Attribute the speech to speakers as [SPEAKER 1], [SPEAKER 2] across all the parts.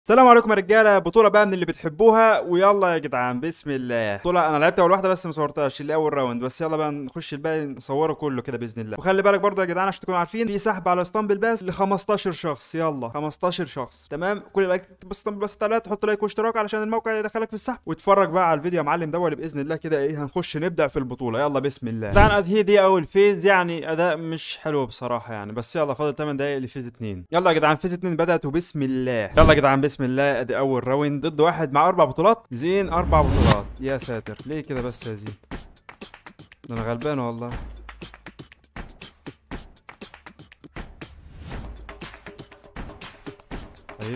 [SPEAKER 1] السلام عليكم يا رجاله. بطوله بقى من اللي بتحبوها، ويلا يا جدعان بسم الله. بطوله انا لعبت اول واحده بس ما صورتهاش، اللي اول راوند بس. يلا بقى نخش الباقي نصوره كله كده باذن الله. وخلي بالك برضه يا جدعان عشان تكونوا عارفين، في سحب على اسطنبل باس ل 15 شخص. يلا 15 شخص تمام. كل لايك تكتب اسطنبل باس 3، تحط لايك واشتراك علشان الموقع يدخلك في السحب، واتفرج بقى على الفيديو يا معلم دول. باذن الله كده ايه هنخش نبدع في البطوله. يلا بسم الله. طبعا هي دي اول فيز، يعني اداء مش حلو بصراحه يعني، بس يلا فاضل 8 دقايق لفيز 2. يلا يا جدعان فيز 2 بدات وبسم الله. يلا يا جدعان بسم الله. ادي اول راوند ضد واحد مع 4 بطولات. زين 4 بطولات، يا ساتر ليه كده بس يا زين؟ ده انا غلبان والله. طيب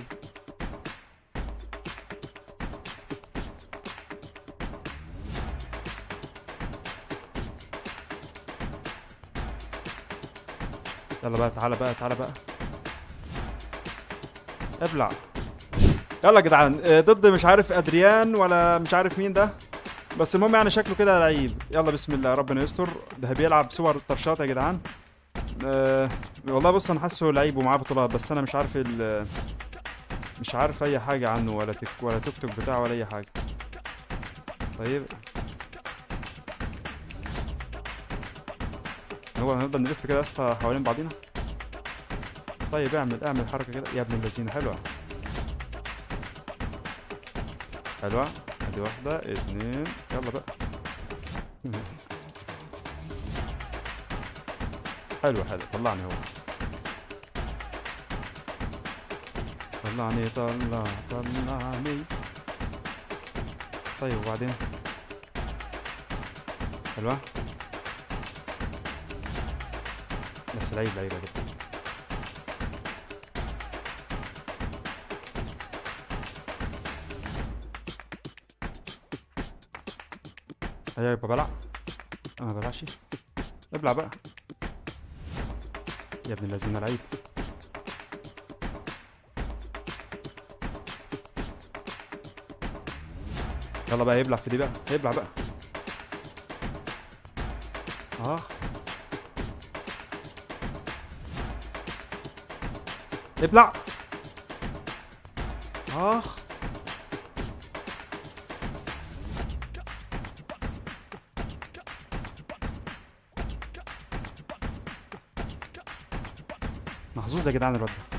[SPEAKER 1] يلا بقى، تعالى بقى تعالى بقى ابلع. يلا يا جدعان ضد مش عارف ادريان ولا مش عارف مين ده، بس المهم يعني شكله كده لعيب. يلا بسم الله ربنا يستر. ده بيلعب سوبر طرشات يا جدعان. والله بص انا حاسه لعيب ومعاه بطولات، بس انا مش عارف مش عارف اي حاجه عنه، ولا ولا توك توك بتاعه ولا اي حاجه. طيب هو هنفضل نلف كده يا اسطى حوالين بعضينا؟ طيب اعمل حركه كده يا ابن اللذينه. حلوه حلوه. ادي واحده اتنين يلا بقى. حلو حلو طلعني هو. طلعني. طيب وبعدين؟ حلوه. بس لعيب لعيب يا جدع. هيا يبقى بلع. انا ما بلعش. ابلع بقى يا ابن اللذينه لعيب. يلا بقى يبلع في دي بقى، يبلع بقى. اخ ابلع. اخ محظوظ يا جدعان الواد ده.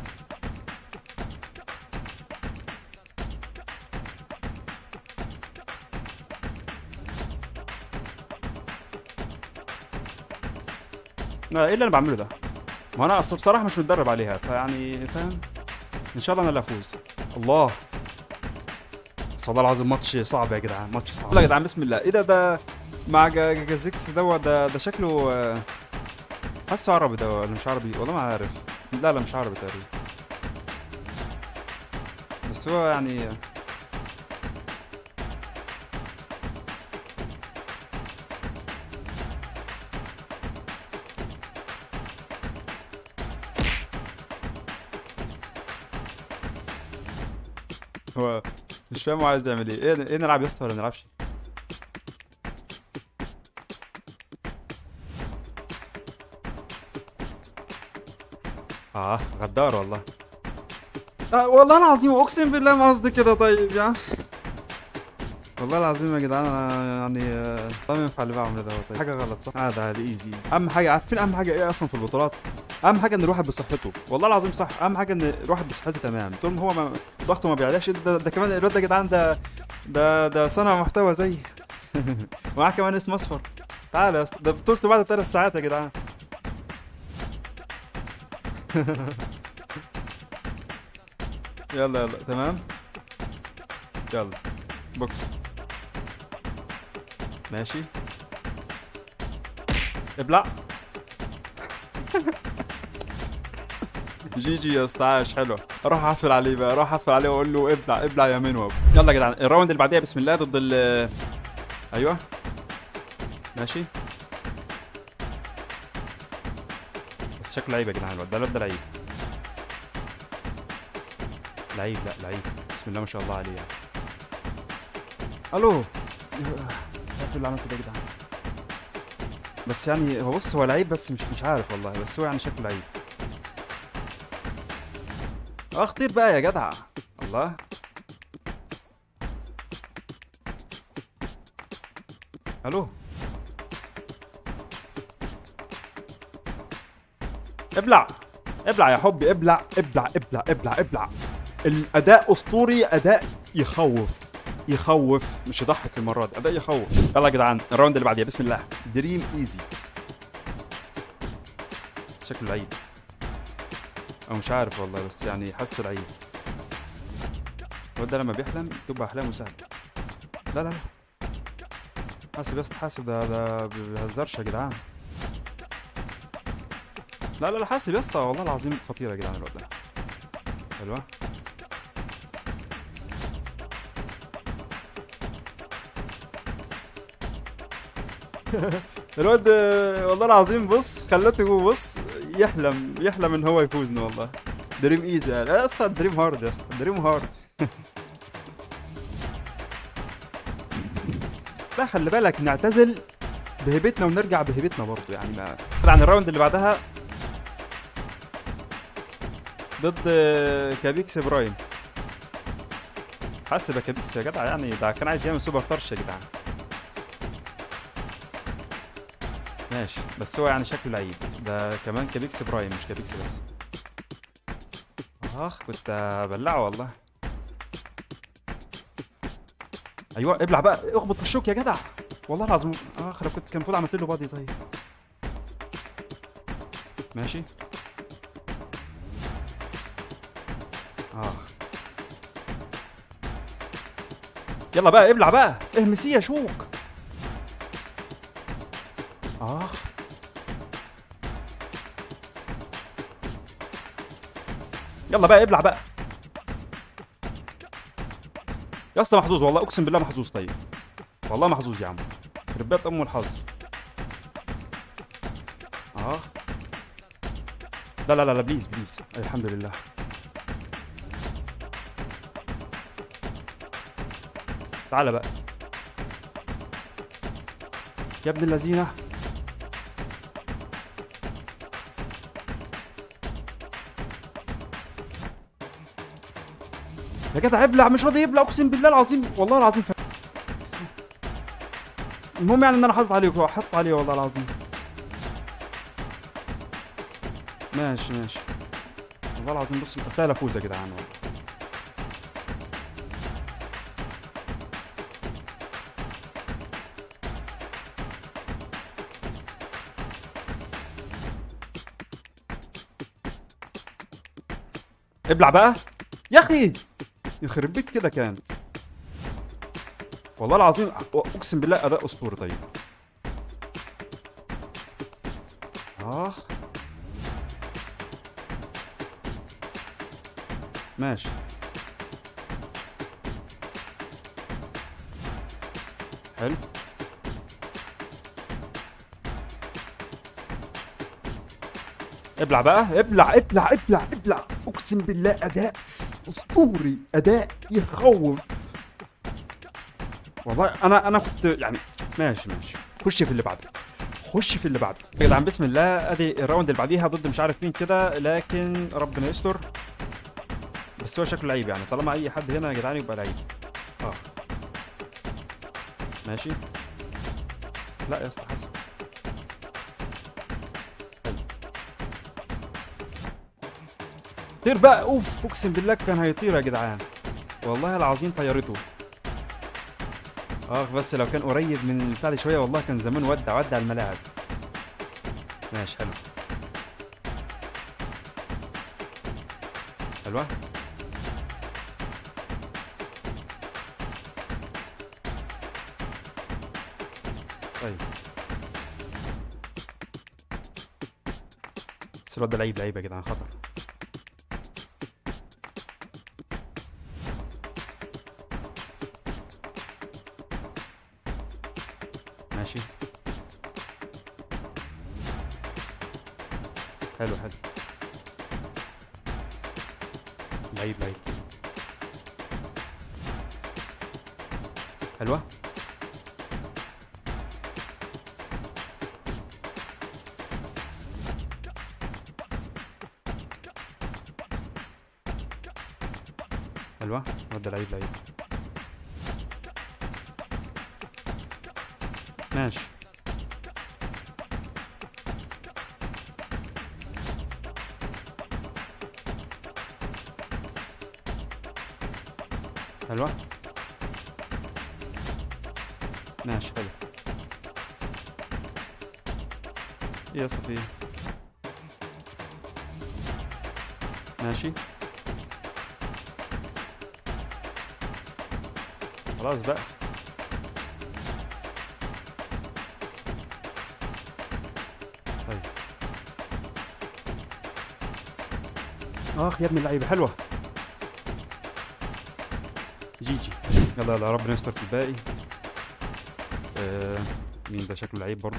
[SPEAKER 1] ايه اللي انا بعمله ده؟ ما انا اصلا بصراحه مش متدرب عليها، فيعني فاهم. ان شاء الله انا اللي افوز. الله. بس والله العظيم ماتش صعب يا جدعان، ماتش صعب. يلا يا جدعان بسم الله. ايه ده مع جازيكس دوت. ده شكله حاسه عربي ده ولا مش عربي؟ والله ما عارف. لا مش عربي تقريبا، بس هو يعني هو مش فاهم هو عايز يعمل ايه نلعب يا اسطى ولا نلعبش؟ غدار والله. والله العظيم اقسم بالله ما قصدي كده. طيب يا عم والله العظيم يا جدعان انا يعني ما ينفع اللي بعمله ده. طيب حاجه غلط صح؟ ده ايزي. اهم حاجه عارفين اهم حاجه ايه اصلا في البطولات؟ اهم حاجه ان الواحد بصحته. والله العظيم صح، اهم حاجه ان الواحد بصحته تمام. طول ما هو ضغطه ما بيعلاش. ده كمان الواد ده يا جدعان ده صانع محتوى زي ومعاه كمان اسم اصفر. تعالى يا اسطى، ده بطولته بعد 3 ساعات يا جدعان. يلا تمام. يلا بوكس. ماشي ابلع. جي يا اسطى عاش. حلوه. اروح احفل عليه بقى، اروح احفل عليه واقول له ابلع ابلع يا منوب. يلا يا جدعان الراوند اللي بعديها بسم الله ضد ايوه ماشي. بس شكله لعيب يا جدعان الواد ده لعيب لعيب. لا لعيب بسم الله ما شاء الله عليه يعني. الو عارف اللي عملته ده يا جدعان. بس يعني هو بص هو لعيب، بس مش عارف والله، بس هو يعني شكله لعيب. اخطير بقى يا جدع. الله. الو ابلع ابلع يا حبي، ابلع ابلع ابلع ابلع ابلع. الاداء اسطوري، اداء يخوف يخوف، مش يضحك المره دي، اداء يخوف. يلا يا جدعان الراوند اللي بعديها بسم الله. دريم ايزي. شكله لعيب او مش عارف والله، بس يعني حاسه لعيب. الواد ده لما بيحلم تبقى احلامه سهله. لا لا لا حاسب يا اسطى، حاسب، ده بيهزرش يا جدعان. لا لا لا حاسب يا اسطى، والله العظيم خطير يا جدعان الواد ده. حلوه. الواد والله العظيم بص خلته بص يحلم ان هو يفوزنا والله. دريم ايزي يا اسطى، دريم هارد يا اسطى، دريم هارد. لا خلي بالك، نعتزل بهيبتنا ونرجع بهيبتنا برضه يعني. ما طبعا الراوند اللي بعدها ضد كابيكس برايم. حاسب يا كابيكس يا جدع، يعني ده كان عايز يعمل سوبر طرش يا جدعان. ماشي بس هو يعني شكله لعيب ده كمان. كابيكس برايم مش كابيكس بس. اخ كنت بلعه والله. ايوه ابلع بقى، اخبط في الشوك يا جدع والله العظيم. اخ لو كان المفروض عملت له بادي. طيب ماشي. اخ يلا بقى ابلع بقى، اهمسيه يا شوك. اخ يلا بقى ابلع بقى يا اسطى. محظوظ والله، اقسم بالله محظوظ. طيب والله محظوظ يا عم، يخرب بيت ام الحظ. لا لا لا بليز بليز. الحمد لله. تعالى بقى يا ابن اللذينه. يا جدع ابلع، مش راضي يبلع اقسم بالله العظيم، والله العظيم. المهم يعني ان انا حاطط عليه، حاطط عليه والله العظيم. ماشي ماشي والله العظيم. بص سهل افوز يا جدعان والله. ابلع بقى يا اخي، يخرب بيت كده كان والله العظيم. اقسم بالله اداء اسطوري. طيب اخ ماشي حلو. ابلع بقى، ابلع ابلع ابلع ابلع. اقسم بالله اداء اسطوري، اداء يخوف والله. انا كنت يعني ماشي ماشي. خش في اللي بعده، خش في اللي بعده يا جدعان. بسم الله. ادي الراوند اللي بعديها ضد مش عارف مين كده، لكن ربنا يستر. بس هو شكله لعيب يعني، طالما اي حد هنا يا جدعان يبقى لعيب. ماشي. لا يا اسطى حسن. طير بقى. اوف اقسم بالله كان هيطير يا جدعان، والله العظيم طيرته. بس لو كان قريب من البتاع دي شويه والله كان زمان ودع الملاعب. ماشي حلو. حلوه. طيب بس الواد ده لعيب يا جدعان، خطر. ماشي حلو حلو. لعيب حلوه. حلوه. ودي لعيب لعيب. ماشي. حلوه. ماشي حلو. ايه يا اسطى في ايه؟ ماشي. خلاص بقى. طيب. اخ يا ابن اللعيبه حلوه. جي. يلا يلا ربنا يستر في الباقي. مين ده؟ شكله لعيب برضو.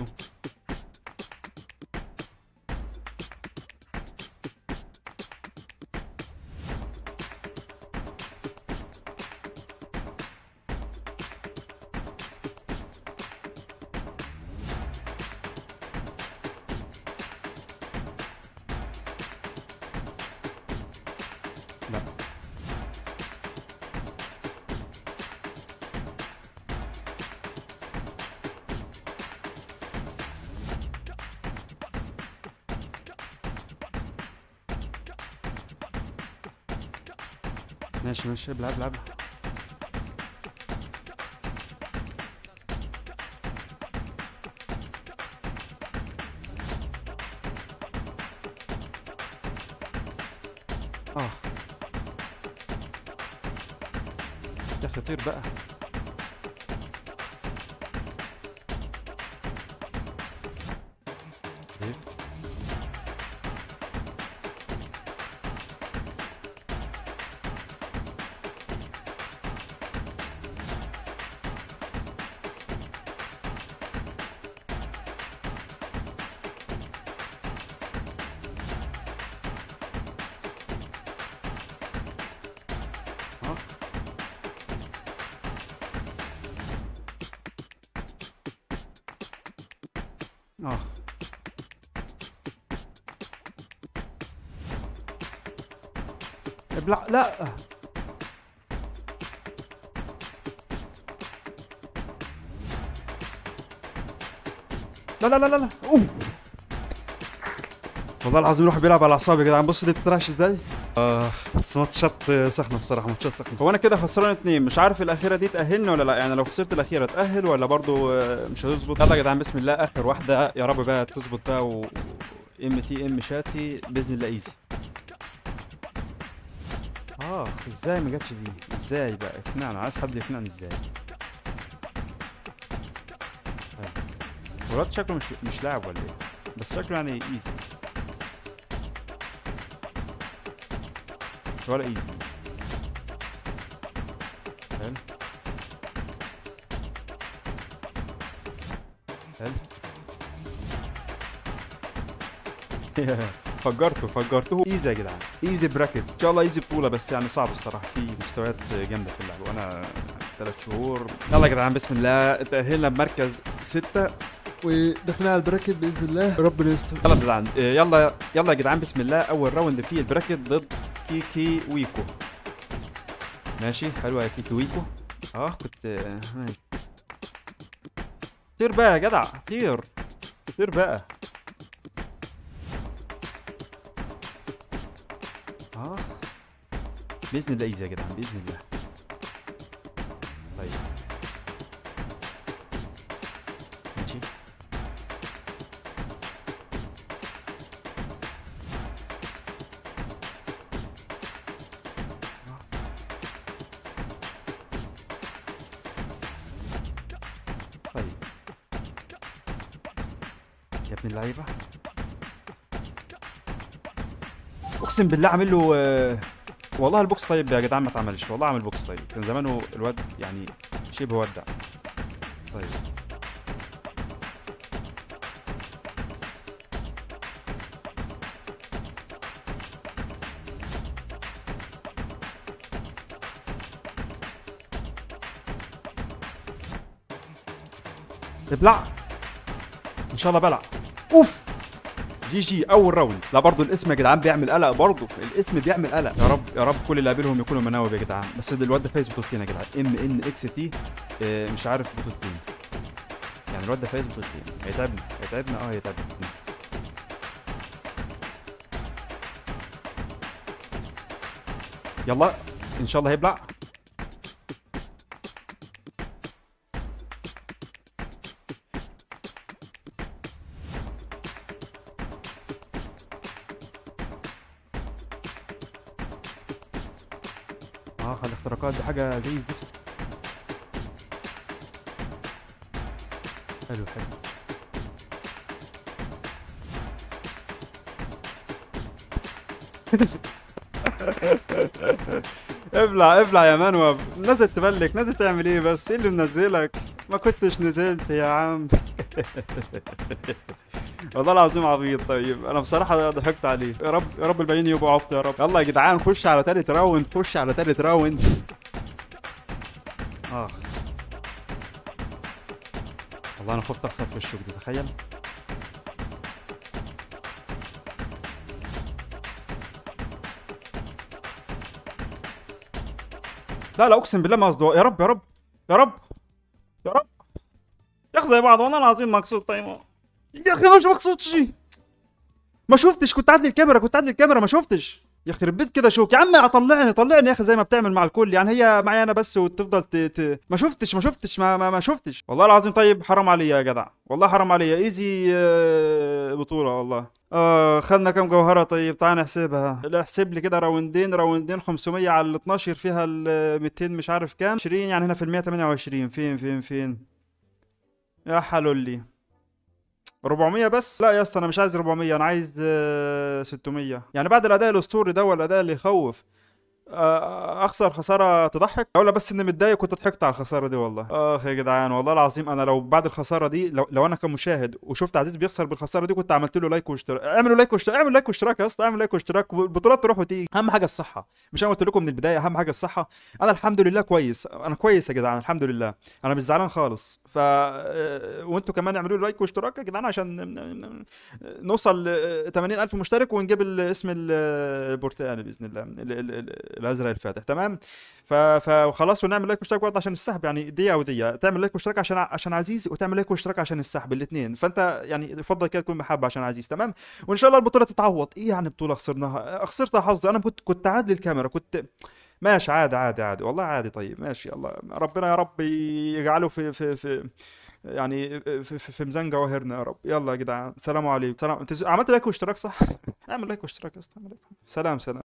[SPEAKER 1] لا. ماشي ماشي. ابلع ابلع ابلع. اه يا اخي طير بقى. طيب. اه اخ. ابلع. لا. لا لا لا لا لا. اوه والله العظيم الواحد بيلعب على اعصابي يا جدعان. بص دي بتترعش ازاي. بس ماتشات سخنه بصراحه، ماتشات سخنه. هو انا كده خسران 2، مش عارف الاخيره دي تاهلني ولا لا. يعني لو خسرت الاخيره تاهل ولا برضو مش هتظبط. يلا يا جدعان بسم الله اخر واحده، يا رب بقى تظبط بقى. و ام تي ام شاتي باذن الله ايزي. ازاي ما جاتش دي؟ ازاي بقى؟ اقنعنا، عايز حد يقنعني ازاي. الواد شكله مش لاعب ولا ايه؟ بس شكله يعني ايزي. ولا ايزي. حلو حلو. فجرته ايزي يا جدعان. ايزي براكت ان شاء الله. ايزي بطوله، بس يعني صعب الصراحه. في مستويات جامده في اللعب وانا 3 شهور. يلا يا جدعان بسم الله. تاهلنا بمركز 6 ودخلنا على البراكت باذن الله، ربنا يستر. يلا يا جدعان يلا يلا يا جدعان بسم الله. اول راوند فيه البراكت ضد كيكي ويكو. ماشي حلوه يا كيكي ويكو. كنت طير بقى يا جدع. طير بقى. باذن الله ايزي يا جدعان باذن الله. طيب ماشي. طيب يا ابن اللعيبه. اقسم بالله عامل له والله البوكس طيب يا جدعان. ما اتعملش والله. عامل بوكس طيب، كان زمانه الواد يعني شبه ودع. طيب ابلع ان شاء الله. بلع. اوف جي جي اول راوند. لا برضه الاسم يا جدعان بيعمل قلق، برضه الاسم بيعمل قلق. يا رب يا رب كل اللي قابلهم يكونوا مناوب يا جدعان. بس الواد ده فايز بطولتين يا جدعان، MNXT مش عارف بطولتين. يعني الواد ده فايز بطولتين، هيتعبنا. يلا ان شاء الله هيبلع. الاختراقات دي حاجه زي الزفت. حلو. ابلع يا منوب. نازل تبلك، نازل تعمل ايه؟ بس ايه اللي منزلك؟ ما كنتش نزلت يا عم. والله العظيم عبيط. طيب انا بصراحه ضحكت عليه. يا رب يا رب الباقيين يبقوا عبط يا رب. يلا يا جدعان خش على تالت راوند، اخ والله انا خفت اخسر في الشوك دي، تخيل. لا اقسم بالله ما قصدي. يا رب يا اخي زي بعض والله العظيم مقصود. طيب يا اخي مش مقصودش، ما شفتش. كنت عدل الكاميرا ما شفتش. يخرب بيت كده شوك يا عم. طلعني يا اخي زي ما بتعمل مع الكل. يعني هي معايا انا بس وتفضل ما شفتش والله العظيم. طيب حرام عليا يا جدع، والله حرام عليا. ايزي بطولة والله. خدنا كام جوهرة؟ طيب تعال نحسبها. احسب لي كده راوندين 500 على ال 12 فيها ال 200 مش عارف كام 20. يعني هنا في ال 128. فين يا حلولي 400 بس. لا يا اسطى انا مش عايز 400، انا عايز 600. يعني بعد الاداء الاسطوري ده والاداء اللي يخوف اخسر خساره تضحك؟ ولا بس اني متضايق كنت ضحكت على الخساره دي والله. اخ يا جدعان والله العظيم انا لو بعد الخساره دي، لو انا كمشاهد وشفت عزيز بيخسر بالخساره دي كنت عملت له لايك واشتراك. اعمل لايك واشتراك يا اسطى، اعمل لايك واشتراك. البطولات تروح وتيجي. اهم حاجه الصحه. مش انا قلت لكم من البدايه اهم حاجه الصحه. انا الحمد لله كويس، انا كويس يا جدعان الحمد لله. انا مش زعلان خالص. وانتوا كمان اعملوا لي لايك واشتراك يا جدعان عشان نوصل ل 80,000 مشترك ونجيب اسم البرتقالي باذن الله، الازرق الفاتح. تمام. فخلاص ونعمل لايك واشتراك برضه عشان السحب. يعني دقيقه ودقيقه تعمل لايك واشتراك عشان عزيز، وتعمل لايك واشتراك عشان السحب الاثنين. فانت يعني يفضل كده تكون محب عشان عزيز. تمام. وان شاء الله البطوله تتعوض. ايه يعني بطوله خسرتها حظ. انا كنت عادل الكاميرا كنت ماشي عادي والله عادي. طيب ماشي. الله ربنا يا رب يجعله في يعني في ميزان جواهرنا يا رب. يلا يا جدعان سلام عليكم. عملت لايك واشتراك صح؟ اعمل لايك واشتراك يا اسطى. سلام.